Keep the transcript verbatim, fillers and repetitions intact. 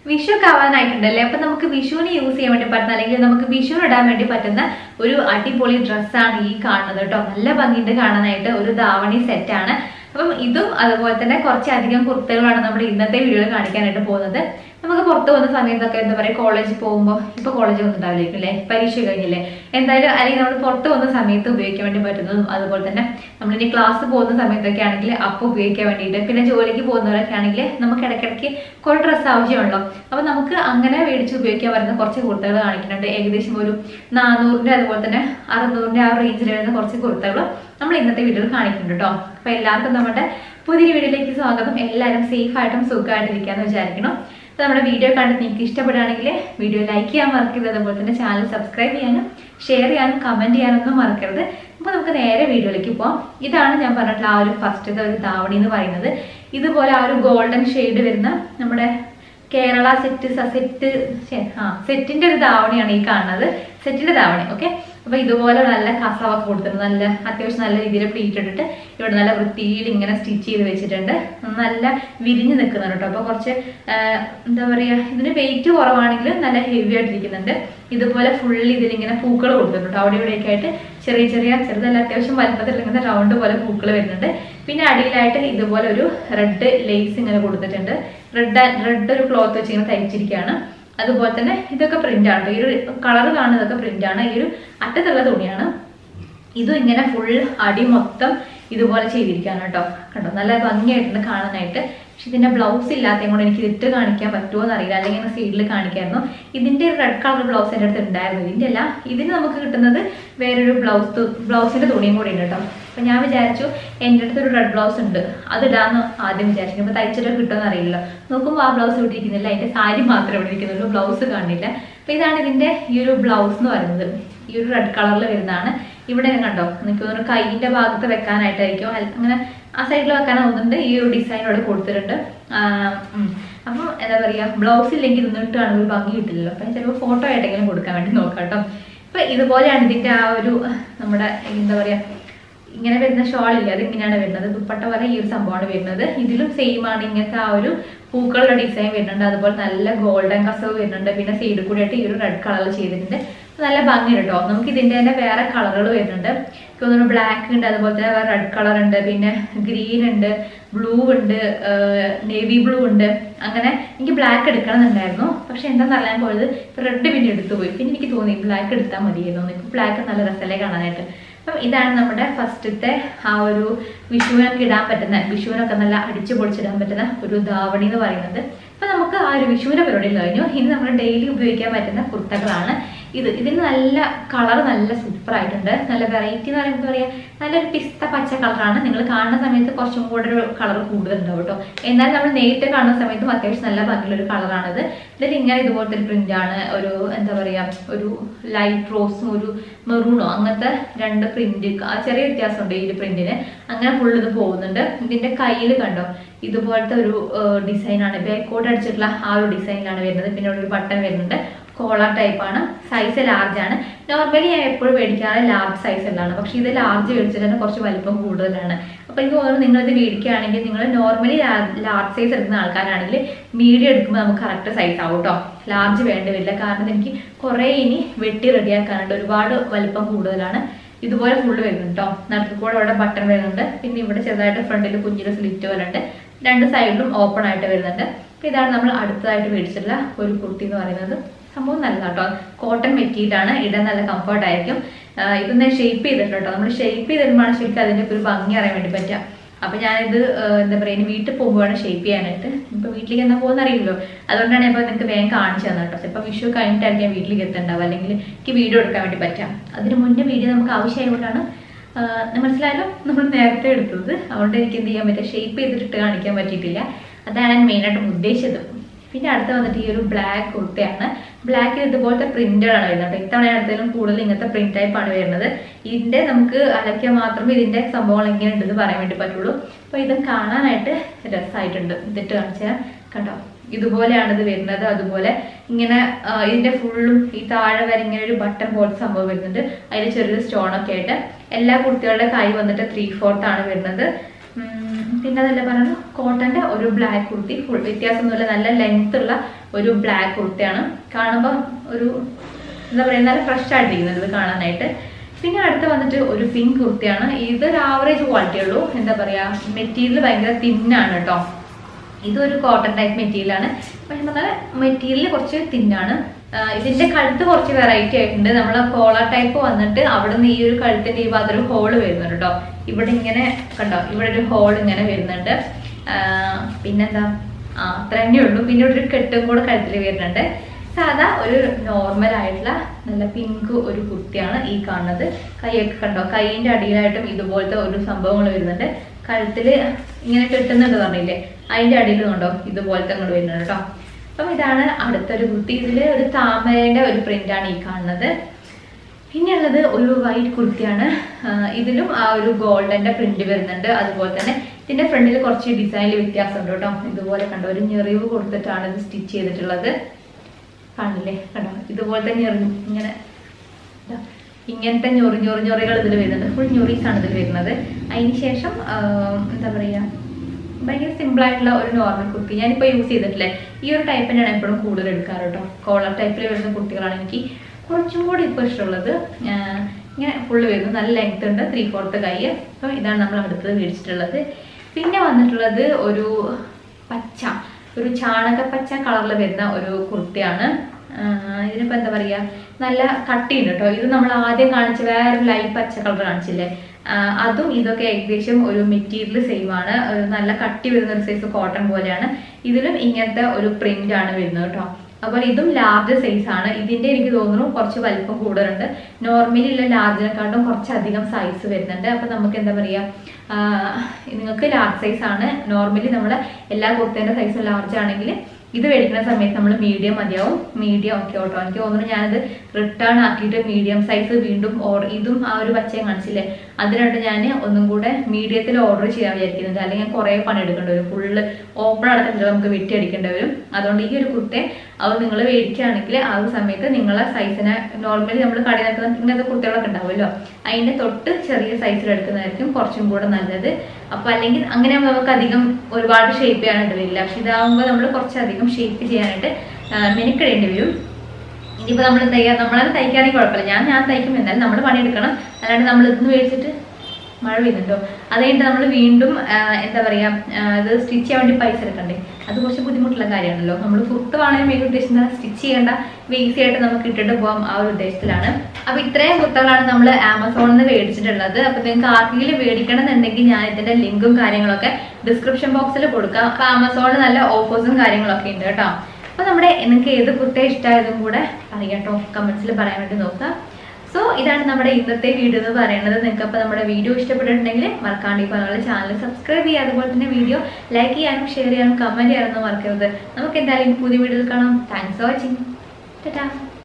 വിഷു ഒക്കെ ആവാനായിട്ടുണ്ടല്ലേ. അപ്പൊ നമുക്ക് വിഷുവിന് യൂസ് ചെയ്യാൻ വേണ്ടി പറ്റുന്ന അല്ലെങ്കിൽ നമുക്ക് വിഷുവിന് ഇടാൻ വേണ്ടി പറ്റുന്ന ഒരു അടിപൊളി ഡ്രസ്സാണ് ഈ കാണുന്നത് കേട്ടോ. നല്ല ഭംഗിയുണ്ട് കാണാനായിട്ട്. ഒരു ധാവണി സെറ്റാണ്. അപ്പം ഇതും അതുപോലെ തന്നെ കുറച്ചധികം കുർത്തകളാണ് നമ്മുടെ ഇന്നത്തെ വീഡിയോയിൽ കാണിക്കാനായിട്ട് പോകുന്നത്. നമുക്ക് പുറത്ത് പോകുന്ന സമയത്തൊക്കെ എന്താ പറയുക, കോളേജിൽ പോകുമ്പോൾ ഇപ്പൊ കോളേജ് ഒന്നും ഉണ്ടാവില്ലായിരിക്കും അല്ലേ, പരീക്ഷ കഴിഞ്ഞില്ലേ, എന്തായാലും അല്ലെങ്കിൽ നമ്മൾ പുറത്ത് പോകുന്ന സമയത്ത് ഉപയോഗിക്കാൻ വേണ്ടി പറ്റുന്നതും അതുപോലെ തന്നെ നമ്മളിനി ക്ലാസ് പോകുന്ന സമയത്തൊക്കെ ആണെങ്കിൽ അപ്പോൾ ഉപയോഗിക്കാൻ വേണ്ടിയിട്ട്, പിന്നെ ജോലിക്ക് പോകുന്നവരൊക്കെ ആണെങ്കിൽ നമുക്ക് ഇടയ്ക്കിടയ്ക്ക് കുറേ ഡ്രസ്സ് ആവശ്യമുണ്ടല്ലോ. അപ്പൊ നമുക്ക് അങ്ങനെ മേടിച്ച് ഉപയോഗിക്കാൻ പറ്റുന്ന കുറച്ച് കുർത്തകൾ കാണിക്കുന്നുണ്ട്. ഏകദേശം ഒരു നാനൂറിന്റെ അതുപോലെ തന്നെ അറുന്നൂറിന്റെ ആ റേഞ്ചിൽ വരുന്ന കുറച്ച് കുർത്തകൾ നമ്മൾ ഇന്നത്തെ വീഡിയോയിൽ കാണിക്കുന്നുണ്ട് കേട്ടോ. അപ്പൊ എല്ലാവർക്കും നമ്മുടെ പുതിയൊരു വീഡിയോയിലേക്ക് സ്വാഗതം. എല്ലാവരും സേഫ് ആയിട്ടും സുഖമായിട്ടിരിക്കാന്ന് വിചാരിക്കണം. നമ്മുടെ വീഡിയോ കണ്ടിട്ട് നിങ്ങൾക്ക് ഇഷ്ടപ്പെടുകയാണെങ്കിൽ വീഡിയോ ലൈക്ക് ചെയ്യാൻ മറക്കരുത്. അതുപോലെ തന്നെ ചാനൽ സബ്സ്ക്രൈബ് ചെയ്യാനും ഷെയർ ചെയ്യാനും കമന്റ് ചെയ്യാനൊന്നും മറക്കരുത്. അപ്പൊ നമുക്ക് നേരെ വീഡിയോയിലേക്ക് പോവാം. ഇതാണ് ഞാൻ പറഞ്ഞിട്ടുള്ള ആ ഒരു ഫസ്റ്റത്തെ ഒരു ധാവണി എന്ന് പറയുന്നത്. ഇതുപോലെ ആ ഒരു ഗോൾഡൻ ഷെയ്ഡ് വരുന്ന നമ്മുടെ കേരള സെറ്റ് സെറ്റ് ആ സെറ്റിന്റെ ഒരു ധാവണിയാണ് ഈ കാണുന്നത്. സെറ്റിന്റെ ധാവണി. ഓക്കെ. അപ്പൊ ഇതുപോലെ നല്ല കസവൊക്കെ കൊടുത്തിട്ടുണ്ട്. നല്ല അത്യാവശ്യം നല്ല രീതിയിൽ പ്ലീറ്റ് ഇട്ടിട്ട് ഇവിടെ നല്ല വൃത്തിയിൽ ഇങ്ങനെ സ്റ്റിച്ച് ചെയ്ത് വെച്ചിട്ടുണ്ട്. നല്ല വിരിഞ്ഞ് നിൽക്കുന്നുണ്ട് കേട്ടോ. അപ്പൊ കുറച്ച് എന്താ പറയാ, ഇതിന് വെയിറ്റ് കുറവാണെങ്കിലും നല്ല ഹെവി ആയിട്ടിരിക്കുന്നുണ്ട്. ഇതുപോലെ ഫുള്ള് ഇതിലിങ്ങനെ പൂക്കൾ കൊടുത്തിട്ടുണ്ട്. അവിടെ ഇവിടെയൊക്കെ ആയിട്ട് ചെറിയ ചെറിയ ചെറുതല്ല അത്യാവശ്യം വലുപ്പത്തിൽ ഇങ്ങനെ റൗണ്ട് പോലെ പൂക്കൾ വരുന്നുണ്ട്. പിന്നെ അടിയിലായിട്ട് ഇതുപോലെ ഒരു റെഡ് ലേസ് ഇങ്ങനെ കൊടുത്തിട്ടുണ്ട്. റെഡ് റെഡ് ഒരു ക്ലോത്ത് വെച്ച് ഇങ്ങനെ തയ്ച്ചിരിക്കുകയാണ്. അതുപോലെ തന്നെ ഇതൊക്കെ പ്രിന്റ് ആണ്. ഈ ഒരു കളർ കാണുന്നതൊക്കെ പ്രിന്റ് ആണ്. ഈ ഒരു അറ്റത്തുള്ള തുണിയാണ്. ഇതും ഇങ്ങനെ ഫുൾ അടി മൊത്തം ഇതുപോലെ ചെയ്തിരിക്കുകയാണ് കേട്ടോ. കണ്ടോ, നല്ല ഭംഗിയായിട്ടുണ്ട് കാണാനായിട്ട്. പക്ഷെ ഇതിന്റെ ബ്ലൗസ് ഇല്ലാത്തതും കൊണ്ട് എനിക്ക് ഇട്ട് കാണിക്കാൻ പറ്റുമോ എന്നറിയില്ല, അല്ലെങ്കിൽ സൈഡിൽ കാണിക്കായിരുന്നു. ഇതിന്റെ റെഡ് കളർ ബ്ലൗസ് എൻ്റെ അടുത്ത് ഉണ്ടായിരുന്നു. ഇതിന്റെ അല്ല, ഇതിന് നമുക്ക് കിട്ടുന്നത് വേറൊരു ബ്ലൗസ് ബ്ലൗസിന്റെ തുണിയും കൂടി ഉണ്ട് കേട്ടോ. അപ്പൊ ഞാൻ വിചാരിച്ചു എൻ്റെ അടുത്ത് ഒരു റെഡ് ബ്ലൗസ് ഉണ്ട്, അതിടാന്ന് ആദ്യം വിചാരിച്ചു. അപ്പൊ തയ്ച്ചിട്ട് കിട്ടുമെന്ന് അറിയില്ല. നോക്കുമ്പോൾ ആ ബ്ലൗസ് ഇവിടെ ഇരിക്കുന്നില്ല, അതിന്റെ സാരി മാത്രമേ ഇവിടെ ഇരിക്കുന്നുള്ളൂ, ബ്ലൗസ് കാണില്ല. അപ്പൊ ഇതാണ് ഇതിന്റെ ഈ ഒരു ബ്ലൗസ് എന്ന് പറയുന്നത്. ഈ ഒരു റെഡ് കളറിൽ വരുന്നതാണ്. ഇവിടെ കണ്ടോ, എനിക്ക് തോന്നുന്നു കൈയിന്റെ ഭാഗത്ത് വെക്കാനായിട്ടായിരിക്കും, അങ്ങനെ ആ സൈഡിൽ വെക്കാൻ തോന്നുന്നുണ്ട്. ഈ ഒരു ഡിസൈൻ ഇവിടെ കൊടുത്തിട്ടുണ്ട്. അപ്പം എന്താ പറയാ, ബ്ലൗസ് ഇല്ലെങ്കിൽ നിന്നിട്ട് കാണുമ്പോൾ ഭംഗി കിട്ടില്ലല്ലോ. അപ്പൊ ചിലപ്പോൾ ഫോട്ടോ ആയിട്ടെങ്കിലും കൊടുക്കാൻ വേണ്ടി നോക്കാം കേട്ടോ. അപ്പൊ ഇതുപോലെയാണ് ഇതിന്റെ ആ ഒരു നമ്മുടെ എന്താ പറയാ ഇങ്ങനെ വരുന്ന ഷോൾ ഇല്ല, അത് ഇങ്ങനെയാണ് വരുന്നത്. ദുപ്പട്ട പോലെ ഈ ഒരു സംഭവമാണ് വരുന്നത്. ഇതിലും സെയിം ആണ്. ഇങ്ങനത്തെ ആ ഒരു പൂക്കളുടെ ഡിസൈൻ വരുന്നുണ്ട്. അതുപോലെ നല്ല ഗോൾഡൻ കസവ് വരുന്നുണ്ട്. പിന്നെ സൈഡിൽ കൂടി ആയിട്ട് ഈ ഒരു റെഡ് കളർ ചെയ്തിട്ടുണ്ട്. നല്ല ഭംഗി കേട്ടോ. നമുക്ക് ഇതിന്റെ തന്നെ വേറെ കളറുകൾ വരുന്നുണ്ട്. തോന്നുന്നു ബ്ലാക്ക് ഉണ്ട്, അതുപോലെ തന്നെ വേറെ റെഡ് കളർ ഉണ്ട്, പിന്നെ ഗ്രീൻ ഉണ്ട്, ബ്ലൂ ഉണ്ട്, നേവി ബ്ലൂ ഉണ്ട്. അങ്ങനെ എനിക്ക് ബ്ലാക്ക് എടുക്കണമെന്നുണ്ടായിരുന്നു. പക്ഷെ എന്താണെന്ന് അറിയാൻ പോയത് റെഡ് പിന്നെ എടുത്തു പോയി. പിന്നെ എനിക്ക് തോന്നി ബ്ലാക്ക് എടുത്താൽ മതിയായിരുന്നു. ഇപ്പൊ ബ്ലാക്ക് നല്ല രസമല്ലേ കാണാനായിട്ട്. അപ്പം ഇതാണ് നമ്മുടെ ഫസ്റ്റത്തെ ആ ഒരു വിഷുവിനൊക്കെ ഇടാൻ പറ്റുന്ന, വിഷുവിനൊക്കെ നല്ല അടിച്ചു പൊളിച്ചിടാൻ പറ്റുന്ന ഒരു ധാവണി എന്ന് പറയുന്നത്. അപ്പൊ നമുക്ക് ആ ഒരു വിഷുവിന്റെ പരിപാടി കഴിഞ്ഞു. ഇനി നമ്മൾ ഡെയിലി ഉപയോഗിക്കാൻ പറ്റുന്ന കുർത്തകളാണ് ഇത്. ഇതിന് നല്ല കളർ നല്ല സൂപ്പർ ആയിട്ടുണ്ട്. നല്ല വെറൈറ്റി എന്ന് പറയുമ്പോൾ പറയാ, നല്ലൊരു പിസ്ത പച്ച കളറാണ്. നിങ്ങൾ കാണുന്ന സമയത്ത് കുറച്ചും കൂടെ ഒരു കളർ കൂടുതലുണ്ടാവും കേട്ടോ. എന്നാലും നമ്മൾ നേരിട്ട് കാണുന്ന സമയത്തും അത്യാവശ്യം നല്ല ഭംഗിയുള്ള ഒരു കളറാണിത്. ഇതിൽ ഇങ്ങനെ ഇതുപോലത്തെ ഒരു പ്രിന്റ് ആണ്. ഒരു എന്താ പറയാ, ഒരു ലൈറ്റ് റോസും ഒരു മെറൂണോ അങ്ങനത്തെ രണ്ട് പ്രിന്റ്, ആ ചെറിയ വ്യത്യാസമുണ്ട് ഈ ഒരു പ്രിന്റിന്. അങ്ങനെ ഫുൾ ഇത് പോകുന്നുണ്ട്. ഇതിന്റെ കയ്യിൽ കണ്ടോ, ഇതുപോലത്തെ ഒരു ഡിസൈനാണ്. ബാക്കോട്ട് അടിച്ചിട്ടുള്ള ആ ഒരു ഡിസൈനിലാണ് വരുന്നത്. പിന്നെ ഒരു ബട്ടൺ വരുന്നുണ്ട്. കോളർ ടൈപ്പ് ആണ്. സൈസ് ലാർജ് ആണ്. നോർമലി ഞാൻ എപ്പോഴും മേടിക്കാറ് ലാർജ് സൈസിലാണ്. പക്ഷെ ഇത് ലാർജ് മേടിച്ചിട്ട് തന്നെ കുറച്ച് വലിപ്പം കൂടുതലാണ്. അപ്പൊ എനിക്ക് തോന്നുന്നു നിങ്ങളിത് മേടിക്കുകയാണെങ്കിൽ, നിങ്ങൾ നോർമലി ലാർജ് സൈസ് എടുക്കുന്ന ആൾക്കാരാണെങ്കിൽ മീഡിയം എടുക്കുമ്പോൾ നമുക്ക് കറക്റ്റ് സൈസ് ആവും കേട്ടോ. ലാർജ് വേണ്ടി വരില്ല. കാരണം എനിക്ക് കുറെ ഇനി വെട്ടി റെഡിയാക്കാനുണ്ട്. ഒരുപാട് വലിപ്പം കൂടുതലാണ്. ഇതുപോലെ ഫുള്ള് വരുന്നുണ്ട് കേട്ടോ. നടുക്ക് കൂടെ ഇവിടെ ബട്ടൺ വരുന്നുണ്ട്. പിന്നെ ഇവിടെ ചെറുതായിട്ട് ഫ്രണ്ടിൽ കുഞ്ഞിന്റെ സ്ലിറ്റ് പോലെ ഉണ്ട്. രണ്ട് സൈഡിലും ഓപ്പൺ ആയിട്ട് വരുന്നുണ്ട്. അപ്പൊ ഇതാണ് നമ്മൾ അടുത്തതായിട്ട് മേടിച്ചിട്ടുള്ള ഒരു കുർത്തി എന്ന് പറയുന്നത്. സംഭവം നല്ലതാണ് കേട്ടോ. കോട്ടൺ മെറ്റീരിയലാണ്. ഇടാൻ നല്ല കംഫർട്ട് ആയിരിക്കും. ഇതൊന്ന് ഷേപ്പ് ചെയ്തിട്ടുണ്ട് കേട്ടോ. നമ്മൾ ഷേപ്പ് ചെയ്ത് തരുമ്പോഴാണ് ശരിക്കും അതിന്റെ ഒരു ഭംഗി അറിയാൻ വേണ്ടി പറ്റുക. അപ്പൊ ഞാനിത് എന്താ പറയുക, ഇനി വീട്ടിൽ പോകുമ്പോഴാണ് ഷേപ്പ് ചെയ്യാനായിട്ട്. ഇപ്പൊ വീട്ടിലേക്ക് എന്നാ പോകുന്ന അറിയില്ലോ, അതുകൊണ്ടാണ് ഞാൻ നിങ്ങൾക്ക് വേഗം കാണിച്ചു തന്നെ കേട്ടോ. ചിലപ്പോൾ വിഷു കഴിഞ്ഞിട്ടായിരിക്കും ഞാൻ വീട്ടിലേക്ക് എത്തുന്നുണ്ടാവും, അല്ലെങ്കിൽ എനിക്ക് വീഡിയോ എടുക്കാൻ വേണ്ടി പറ്റാം. അതിന് മുന്നേ വീഡിയോ നമുക്ക് ആവശ്യമായതുകൊണ്ടാണ് മനസ്സിലായാലും നമ്മൾ നേരത്തെ എടുത്തത്. അതുകൊണ്ട് എനിക്ക് എന്ത് ചെയ്യാൻ പറ്റുക, ഷേപ്പ് ചെയ്തിട്ട് കാണിക്കാൻ പറ്റിയിട്ടില്ല. അതാണ് ഞാൻ മെയിനായിട്ട് ഉദ്ദേശിച്ചത്. പിന്നെ അടുത്ത് വന്നിട്ട് ഈ ഒരു ബ്ലാക്ക് കുർത്തയാണ്. ബ്ലാക്കിൽ ഇതുപോലത്തെ പ്രിന്റുകളാണ് വരുന്നത്. ഇത്തവണ അടുത്തതിലും കൂടുതൽ ഇങ്ങനത്തെ പ്രിന്റ് ടൈപ്പ് ആണ് വരുന്നത്. ഇതിന്റെ നമുക്ക് അലക്കിയാൽ മാത്രമേ ഇതിന്റെ സംഭവങ്ങൾ എങ്ങനെ ഉണ്ടെന്ന് പറയാൻ വേണ്ടി പറ്റുള്ളൂ. അപ്പൊ ഇത് കാണാനായിട്ട് രസമായിട്ടുണ്ട്. ഇതിട്ട് കാണിച്ചാൽ കണ്ടോ, ഇതുപോലെയാണ് ഇത് വരുന്നത്. അതുപോലെ ഇങ്ങനെ ഇതിന്റെ ഫുള്ളും ഈ താഴെ വരെ ഇങ്ങനെ ഒരു ബട്ടൺ പോലത്തെ സംഭവം വരുന്നുണ്ട്. അതിൽ ചെറിയൊരു സ്റ്റോൺ ഒക്കെ ആയിട്ട്. എല്ലാ കുർത്തികളുടെ കൈ വന്നിട്ട് ത്രീ ഫോർത്ത് ആണ് വരുന്നത്. പിന്നെ അതല്ല പറഞ്ഞു കോട്ടന്റെ ഒരു ബ്ലാക്ക് കുർത്തി, ഫുൾ വ്യത്യാസമൊന്നുമില്ല, നല്ല ലെങ്ത് ഉള്ള ഒരു ബ്ലാക്ക് കുർത്തിയാണ്. കാണുമ്പോൾ ഒരു എന്താ പറയുക നല്ല ഫ്രഷ് ആയിട്ടിരിക്കുന്നത് ഇത് കാണാനായിട്ട്. പിന്നെ അടുത്ത് വന്നിട്ട് ഒരു പിങ്ക് കുർത്തിയാണ്. ഇതൊരു ആവറേജ് ക്വാളിറ്റി ഉള്ളൂ, എന്താ പറയാ മെറ്റീരിയൽ ഭയങ്കര തിന്നാണ് കേട്ടോ. ഇതൊരു കോട്ടൺ ടൈപ്പ് മെറ്റീരിയലാണ്, പക്ഷെ നല്ല മെറ്റീരിയൽ കുറച്ച് തിന്നാണ്. ഇതിന്റെ കഴുത്ത് കുറച്ച് വെറൈറ്റി ആയിട്ടുണ്ട്. നമ്മളെ കോളർ ടൈപ്പ് വന്നിട്ട് അവിടെ നിന്ന് ഈ ഒരു കഴുത്തിന്റെ ഈ ഭാഗത്ത് ഒരു ഹോള് വരുന്നുണ്ട് കേട്ടോ. ഇവിടെ ഇങ്ങനെ കണ്ടോ, ഇവിടെ ഒരു ഹോൾ ഇങ്ങനെ വരുന്നുണ്ട്. പിന്നെന്താ ആ അത്ര തന്നെ ഉള്ളൂ. പിന്നെ ഇവിടെ ഒരു കെട്ടും കൂടെ കഴുത്തിൽ വരുന്നുണ്ട്. സാധാ ഒരു നോർമൽ ആയിട്ടുള്ള നല്ല പിങ്ക് ഒരു കുർത്തിയാണ് ഈ കാണുന്നത്. കൈയൊക്കെ കണ്ടോ, കൈയിന്റെ അടിയിലായിട്ടും ഇതുപോലത്തെ ഒരു സംഭവങ്ങൾ വരുന്നുണ്ട്. കഴുത്തില് ഇങ്ങനെ കെട്ടുന്നുണ്ട് പറഞ്ഞില്ലേ, അതിന്റെ അടിയിൽ കണ്ടോ ഇതുപോലത്തെ അങ്ങോട്ട് വരുന്നുണ്ട് കേട്ടോ. അപ്പം ഇതാണ് അടുത്തൊരു കുർത്തി. ഇതില് ഒരു താമരയുടെ ഒരു പ്രിന്റ് ആണ് ഈ കാണുന്നത്. പിന്നെ ഉള്ളത് ഒരു വൈറ്റ് കുർത്തിയാണ്. ഇതിലും ആ ഒരു ഗോൾഡന്റെ പ്രിന്റ് വരുന്നുണ്ട്. അതുപോലെ തന്നെ ഇതിന്റെ ഫ്രണ്ടിൽ കുറച്ച് ഡിസൈനിൽ വ്യത്യാസമുണ്ട് കേട്ടോ. ഇതുപോലെ കണ്ടോ ഒരു ഞെറിവ് കൊടുത്തിട്ടാണ് ഇത് സ്റ്റിച്ച് ചെയ്തിട്ടുള്ളത്. കാണില്ലേ കണ്ടോ, ഇതുപോലത്തെ ഞെറി ഇങ്ങനെ ഇങ്ങനത്തെ ഞൊറി ഞൊറി ഞൊറികൾ ഇതിൽ വരുന്നുണ്ട്. ഫുൾ ഞൊറീസ് ആണ് ഇതിൽ വരുന്നത്. അതിന് ശേഷം എന്താ പറയാ ഭയങ്കര സിമ്പിൾ ആയിട്ടുള്ള ഒരു നോർമൽ കുർത്തി. ഞാനിപ്പോൾ യൂസ് ചെയ്തിട്ടില്ലേ ഈ ഒരു ടൈപ്പ് തന്നെയാണ് എപ്പോഴും കൂടുതൽ എടുക്കാറ് കേട്ടോ. കോളർ ടൈപ്പിൽ വരുന്ന കുർത്തികളാണ് എനിക്ക് കുറച്ചും കൂടി ഇപ്പോൾ ഇഷ്ടമുള്ളത്. ഇങ്ങനെ ഫുള്ള് വരുന്നു, നല്ല ലെങ്ത് ഉണ്ട്, ത്രീ ഫോർത്ത് കൈ. അപ്പോൾ ഇതാണ് നമ്മൾ അടുത്തത് മേടിച്ചിട്ടുള്ളത്. പിന്നെ വന്നിട്ടുള്ളത് ഒരു പച്ച, ഒരു ചാണകപ്പച്ച കളറിൽ വരുന്ന ഒരു കുർത്തിയാണ്. ഇതിനിപ്പോൾ എന്താ പറയുക നല്ല കട്ടിയുണ്ട് കേട്ടോ. ഇത് നമ്മൾ ആദ്യം കാണിച്ച വേറൊരു ലൈറ്റ് പച്ച കളർ കാണിച്ചില്ലേ, അതും ഇതൊക്കെ ഏകദേശം ഒരു മെറ്റീരിയൽ സെയിം ആണ്. നല്ല കട്ടി വരുന്ന ഒരു സൈസ് കോട്ടൺ പോലെയാണ്. ഇതിലും ഇങ്ങനത്തെ ഒരു പ്രിന്റ് ആണ് വരുന്നത് കേട്ടോ. അപ്പോൾ ഇതും ലാർജ് സൈസ് ആണ്. ഇതിന്റെ എനിക്ക് തോന്നുന്നു കുറച്ച് വലിപ്പം കൂടുതലുണ്ട്. നോർമലി ഉള്ള ലാർജിനെക്കാട്ടും കുറച്ചധികം സൈസ് വരുന്നുണ്ട്. അപ്പൊ നമുക്ക് എന്താ പറയാ നിങ്ങൾക്ക് ലാർജ് സൈസ് ആണ്. നോർമലി നമ്മളെ എല്ലാ കുർത്തേന്റെ സൈസും ലാർജ് ആണെങ്കിൽ ഇത് മേടിക്കുന്ന സമയത്ത് നമ്മൾ മീഡിയം മതിയാവും. മീഡിയം ഓക്കെ കേട്ടോ. എനിക്ക് തോന്നുന്നു ഞാനത് റിട്ടേൺ ആക്കിയിട്ട് മീഡിയം സൈസ് വീണ്ടും ഓർഡർ, ഇതും ആ ഒരു പച്ചയും കാണിച്ചില്ലേ അതിനായിട്ട് ഞാൻ ഒന്നും കൂടെ മീഡിയത്തിൽ ഓർഡർ ചെയ്യാൻ വിചാരിക്കുന്നത്. അല്ലെങ്കിൽ ഞാൻ കുറേ പണി എടുക്കേണ്ടി വരും, ഫുള്ള് ഓപ്പൺ അടക്കത്തില്ല, നമുക്ക് വെട്ടി അടിക്കേണ്ടി വരും. അതുകൊണ്ട് ഈ ഒരു കുർത്തെ അത് നിങ്ങൾ മേടിക്കുകയാണെങ്കിൽ ആ ഒരു സമയത്ത് നിങ്ങളെ സൈസിനെ നോർമലി നമ്മൾ കടയിൽ നിൽക്കുന്ന ഇങ്ങനത്തെ കുർത്തികളൊക്കെ ഉണ്ടാവുമല്ലോ അതിന്റെ തൊട്ട് ചെറിയ സൈസിൽ എടുക്കുന്നതായിരിക്കും കുറച്ചും കൂടെ നല്ലത്. അപ്പൊ അല്ലെങ്കിൽ അങ്ങനെ നമുക്ക് അധികം ഒരുപാട് ഷേപ്പ് ചെയ്യാനായിട്ട് വരില്ല. പക്ഷെ ഇതാകുമ്പോൾ നമ്മൾ കുറച്ചധികം ഷേപ്പ് ചെയ്യാനായിട്ട് മെനക്കെടേണ്ടി വരും. ഇനിയിപ്പോൾ നമ്മൾ തയ്യാ നമ്മളത് തയ്ക്കുകയാണെങ്കിൽ കുഴപ്പമില്ല, ഞാൻ ഞാൻ തയ്ക്കും, എന്നാലും നമ്മൾ പണിയെടുക്കണം. അല്ലാണ്ട് നമ്മൾ ഇതൊന്ന് മേടിച്ചിട്ട് മഴ പെയ്യുന്നുണ്ടോ അത് കഴിഞ്ഞിട്ട് നമ്മൾ വീണ്ടും എന്താ പറയാ ഇത് സ്റ്റിച്ച് ചെയ്യാൻ വേണ്ടി പൈസ എടുക്കണ്ടേ, അത് കുറച്ച് ബുദ്ധിമുട്ടുള്ള കാര്യമാണല്ലോ. നമ്മൾ കുർത്തമാണെങ്കിൽ മെയിൻ ഉദ്ദേശിക്കുന്നത് സ്റ്റിച്ച് ചെയ്യേണ്ട, ഈസി ആയിട്ട് നമുക്ക് ഇട്ടിട്ട് പോകാം, ആ ഒരു ഉദ്ദേശത്തിലാണ്. അപ്പൊ ഇത്രയും കുർത്തകളാണ് നമ്മൾ ആമസോണിൽ നിന്ന് മേടിച്ചിട്ടുള്ളത്. അപ്പൊ നിങ്ങൾക്ക് ആർക്കെങ്കിലും മേടിക്കണം എന്നുണ്ടെങ്കിൽ ഞാൻ ഇതിന്റെ ലിങ്കും കാര്യങ്ങളൊക്കെ ഡിസ്ക്രിപ്ഷൻ ബോക്സിൽ കൊടുക്കാം. അപ്പൊ ആമസോണിൽ നല്ല ഓഫേഴ്സും കാര്യങ്ങളൊക്കെ ഉണ്ട് കേട്ടോ. അപ്പൊ നമ്മുടെ നിങ്ങൾക്ക് ഏത് കുർത്ത ഇഷ്ടമായതും കൂടെ പറയാം കേട്ടോ, കമന്റ്സിൽ പറയാൻ വേണ്ടി നോക്കാം. സോ ഇതാണ് നമ്മുടെ ഇന്നത്തെ വീഡിയോ എന്ന് പറയുന്നത്. നിങ്ങൾക്ക് അപ്പോൾ നമ്മുടെ വീഡിയോ ഇഷ്ടപ്പെട്ടിട്ടുണ്ടെങ്കിൽ മറക്കാണ്ട് ഇപ്പോൾ ഞങ്ങളുടെ ചാനൽ സബ്സ്ക്രൈബ് ചെയ്യുക. അതുപോലെ തന്നെ വീഡിയോ ലൈക്ക് ചെയ്യാനും ഷെയർ ചെയ്യാനും കമന്റ് ചെയ്യാനൊന്നും മറക്കരുത്. നമുക്ക് എന്തായാലും പുതിയ വീഡിയോയിൽ കാണാം. Thanks for watching. ടാറ്റാ.